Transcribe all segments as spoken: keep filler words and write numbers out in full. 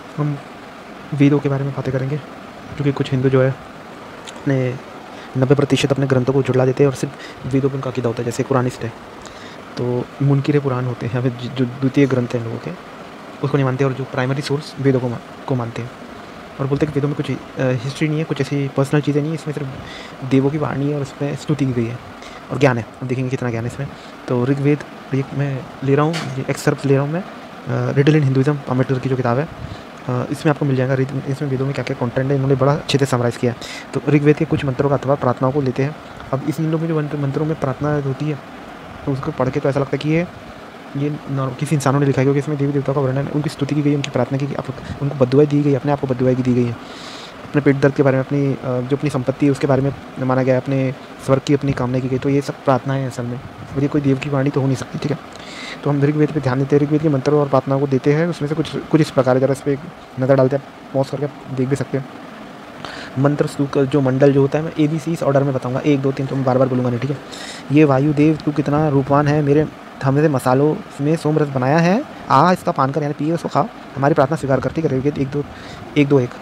हम वेदों के बारे में बातें करेंगे, क्योंकि कुछ हिंदू जो है अपने नब्बे प्रतिशत अपने ग्रंथों को झुठला देते हैं और सिर्फ वेदों पर उनका अकीदा होता है, जैसे कुरानिस्ट है तो मुनकिर पुराण होते हैं, या फिर जो द्वितीय ग्रंथ हैं लोगों के उसको नहीं मानते, और जो प्राइमरी सोर्स वेदों को मा, को मानते हैं और बोलते हैं कि वेदों में कुछ हिस्ट्री नहीं है, कुछ ऐसी पर्सनल चीज़ें नहीं है, इसमें सिर्फ देवों की वाणी है और उसमें स्तुति की गई है और ज्ञान है। अब देखेंगे कितना ज्ञान है इसमें। तो ऋग्वेद ये मैं ले रहा हूँ, ये एक्सर्प्ट ले रहा हूँ मैं, रिडल इन हिंदुइज्म अम्बेडकर की जो किताब है, इसमें आपको मिल जाएगा इसमें वेदों में क्या क्या कंटेंट है, इन्होंने बड़ा अच्छे से समराइज़ किया है। तो ऋग्वेद के कुछ मंत्रों का अथवा प्रार्थनाओं को लेते हैं। अब इस लोग में जो मंत्रों में प्रार्थना होती है तो उसको पढ़ के तो ऐसा लगता है कि ये ये किसी इंसानों ने लिखा है, क्योंकि इसमें देवी देवताओं का वर्णन, उनकी स्तुति की गई, उनकी प्रार्थना की गई, उनको बद्दुआई दी गई, अपने आप को बद्दुआई की दी गई है, अपने पेट दर्द के बारे में, अपनी जो अपनी संपत्ति है उसके बारे में माना गया, अपने स्वर्ग की अपनी कामना की गई। तो ये सब प्रार्थना है असल में, और ये कोई देव की वाणी तो हो नहीं सकती, ठीक है। तो हम ऋग्वेद पे ध्यान देते हैं, ऋग्वेद के मंत्रों और प्रार्थनाओं को देते हैं। उसमें से कुछ कुछ इस प्रकार है, जरा इस पर नज़र डालते हैं, पॉज करके देख भी सकते हैं। मंत्र स्तूप जो मंडल जो होता है, मैं ए बी सी इस ऑर्डर में बताऊंगा, एक दो तीन, तो मैं बार बार बोलूँगा नहीं, ठीक है। ये वायुदेव तू कितना रूपवान है, मेरे हमने मसालों में सोम रस बनाया है, आ इसका पान कर, यानी पिए उसको खा, हमारी प्रार्थना स्वीकार कर, ठीक है। ऋग्वेद एक दो एक दो एक।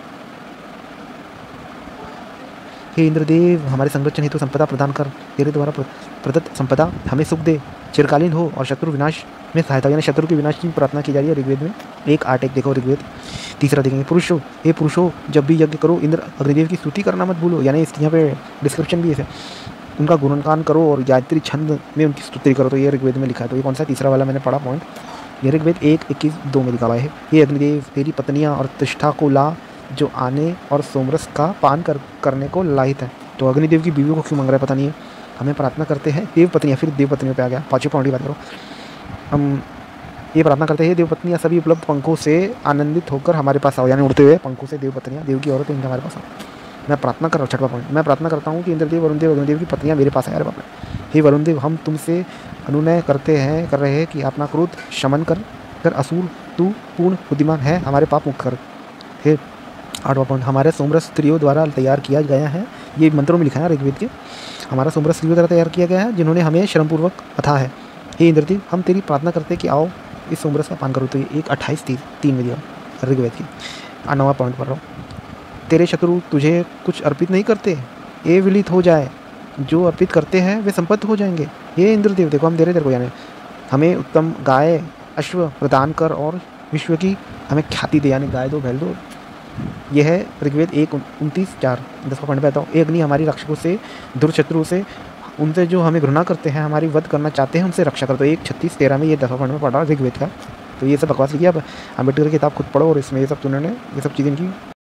हे इंद्रदेव, हमारे संरक्षण हेतु संपदा प्रदान कर, तेरे द्वारा प्रदत्त संपदा हमें सुख दे, चिरकालीन हो और शत्रु विनाश में सहायता, यानी शत्रु के विनाश की प्रार्थना की जा रही है ऋग्वेद में। एक आठ एक देखो ऋग्वेद। तीसरा देखेंगे, पुरुषो हे पुरुषो, जब भी यज्ञ करो इंद्र अग्निदेव की स्तुति करना मत भूलो, यानी इसके यहाँ पे डिस्क्रिप्शन भी है, उनका गुणगान करो और गायत्री छंद में उनकी स्तुति करो। तो ये ऋग्वेद में लिखा है। तो ये कौन सा तीसरा वाला मैंने पढ़ा पॉइंट, ये ऋग्वेद एक इक्कीस दो में लिखा हुआ है। ये अग्निदेव तेरी पत्नियाँ और तिष्ठा को ला, जो आने और सोमरस का पान कर करने को लाहित है। तो अग्निदेव की बीवी को क्यों मांग रहा है पता नहीं है। हमें प्रार्थना करते हैं देव पत्नियाँ, फिर देव पत्नियों पे आ गया, पाँचवें पॉइंट की बात करो। हम ये प्रार्थना करते हैं देव पत्नियाँ सभी उपलब्ध पंखों से आनंदित होकर हमारे पास आओ, यानी उड़ते हुए पंखों से देव पत्नियाँ, देव की औरत इनके हमारे पास आओ। मैं प्रार्थना कर रहा हूँ, छठवां पॉइंट, मैं प्रार्थना करता हूँ कि इंद्रदेव वरुण देव अग्निदेव की पत्नियाँ मेरे पास आए। अरे बाप रे। हे वरुण देव, हम तुमसे अनुनय करते हैं कर रहे हैं कि अपना क्रोध शमन कर कर असुर तू पूर्ण बुद्धिमान है, हमारे पाप मुक्त कर। हे आठवां पॉइंट, हमारे सोमरस स्त्रियों द्वारा तैयार किया गया है, ये मंत्रों में लिखा है ऋग्वेद के, हमारा सोमरस स्त्रियों द्वारा तैयार किया गया है जिन्होंने हमें श्रमपूर्वक अथा है। हे इंद्रदेव, हम तेरी प्रार्थना करते हैं कि आओ इस सोमरस का पान करो। तो ये एक अट्ठाईस तीन तीन में दिया ऋग्वेद की। नौवां पॉइंट पढ़ रहा हूँ, तेरे शत्रु तुझे कुछ अर्पित नहीं करते, ये विलित हो जाए, जो अर्पित करते हैं वे संपन्न हो जाएंगे। ये इंद्रदेव देखो हम दे रहे तेरे को, यानी हमें उत्तम गाय अश्व प्रदान कर और विश्व की हमें ख्याति दे, यानी गाय दो बैल दो। यह है ऋग्वेद एक उनतीस चार। दसवां पॉइंट पे आता हूँ, एक अग्नि हमारी रक्षकों से, दुर्शत्रु से, उनसे जो हमें घृणा करते हैं, हमारी वध करना चाहते हैं, उनसे रक्षा कर। तो एक छत्तीस तेरह में ये दसवां पॉइंट में पढ़ा ऋग्वेद का। तो ये सब बकवास लिखी, अब अम्बेडकर की किताब खुद पढ़ो और इसमें ये सब उन्होंने ये सब चीज़ें इनकी